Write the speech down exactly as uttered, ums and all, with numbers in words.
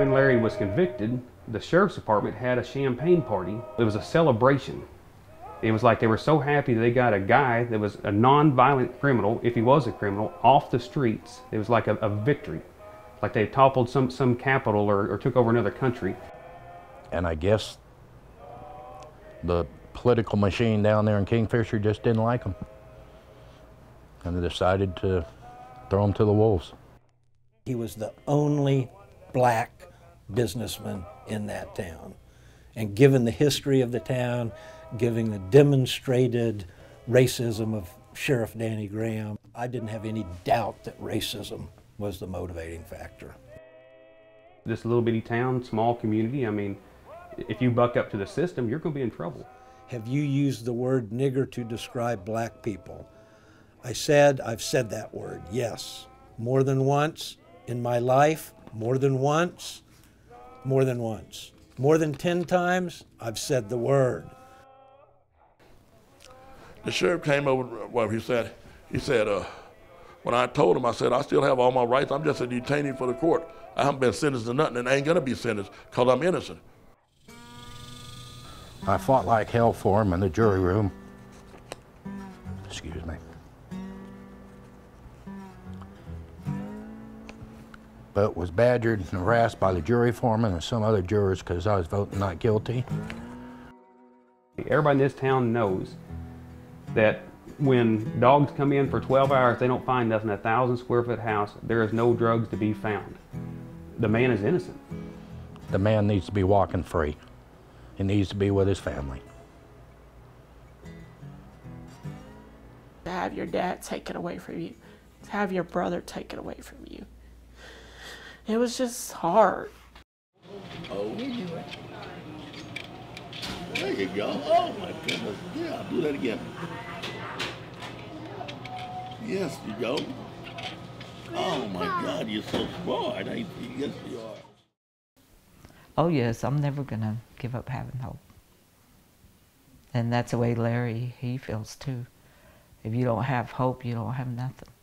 When Larry was convicted, the sheriff's department had a champagne party. It was a celebration. It was like they were so happy that they got a guy that was a non-violent criminal, if he was a criminal, off the streets. It was like a, a victory. Like they toppled some, some capital or, or took over another country. And I guess the political machine down there in Kingfisher just didn't like him. And they decided to throw him to the wolves. He was the only black businessman in that town. And given the history of the town, given the demonstrated racism of Sheriff Danny Graham, I didn't have any doubt that racism was the motivating factor. This little bitty town, small community, I mean, if you buck up to the system, you're going to be in trouble. Have you used the word nigger to describe black people? I said, I've said that word, yes. More than once in my life, more than once, more than once. More than ten times, I've said the word. The sheriff came over, well, he said, he said, uh, when I told him, I said, I still have all my rights. I'm just a detainee for the court. I haven't been sentenced to nothing and I ain't gonna be sentenced because I'm innocent. I fought like hell for him in the jury room. Excuse me. But was badgered and harassed by the jury foreman and some other jurors because I was voting not guilty. Everybody in this town knows that when dogs come in for twelve hours, they don't find nothing. A thousand square foot house, there is no drugs to be found. The man is innocent. The man needs to be walking free. He needs to be with his family. To have your dad taken away from you, to have your brother taken away from you. It was just hard. Oh, there you go. Oh my goodness. Yeah, I'll do that again. Yes, you go. Oh my God, you're so smart. I, yes, you are. Oh yes, I'm never gonna give up having hope. And that's the way Larry, he feels too. If you don't have hope, you don't have nothing.